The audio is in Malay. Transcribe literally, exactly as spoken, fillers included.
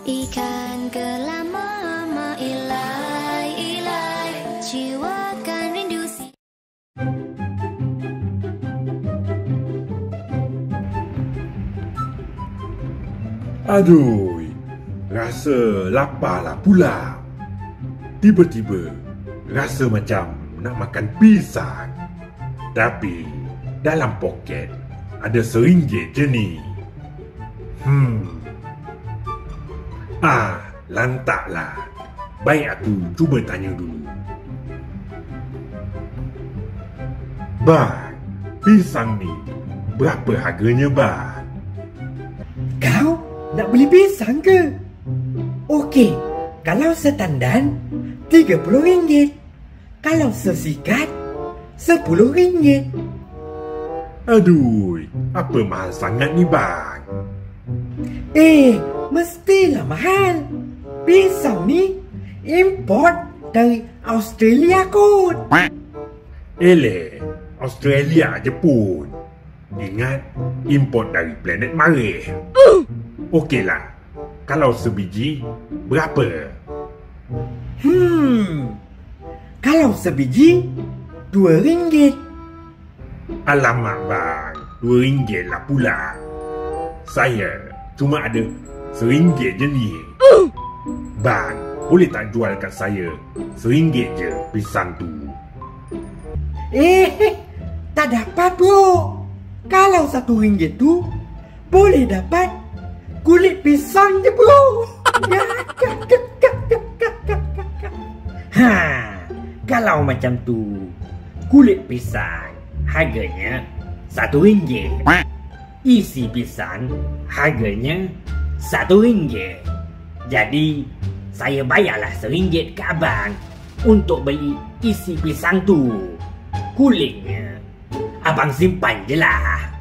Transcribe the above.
Ikan gelama ilai ilai, jiwakan rindu si. Aduh, rasa laparlah pula. Tiba-tiba rasa macam nak makan pisang. Tapi dalam poket ada seringgit je ni. Hmm. Ah, lantaklah. Baik aku cuba tanya dulu. Bang, pisang ni berapa harganya bang? Kau nak beli pisang ke? Okey, kalau setandan tiga puluh ringgit. Kalau sesikat sepuluh ringgit. Aduh, apa mahal sangat ni bang? Eh, mestilah mahal. Pisang ni import dari Australia kot. Eleh, Australia je pun. Ingat, import dari planet Marikh. Okeylah, kalau sebiji, berapa? Hmm, kalau sebiji, dua ringgit. Alamak bang, dua ringgit lah pula. Saya cuma ada seringgit je ni. Bang, boleh tak jual kat saya seringgit je pisang tu? Eh, tak dapat bro. Kalau satu ringgit tu, boleh dapat kulit pisang je bro. Ya, kak, kak, kak, kak, kak, kak, kak. Ha, kalau macam tu, kulit pisang harganya satu ringgit. Isi pisang harganya satu ringgit. Jadi, saya bayarlah seringgit ke abang untuk beli isi pisang tu. Kulitnya abang simpan je lah.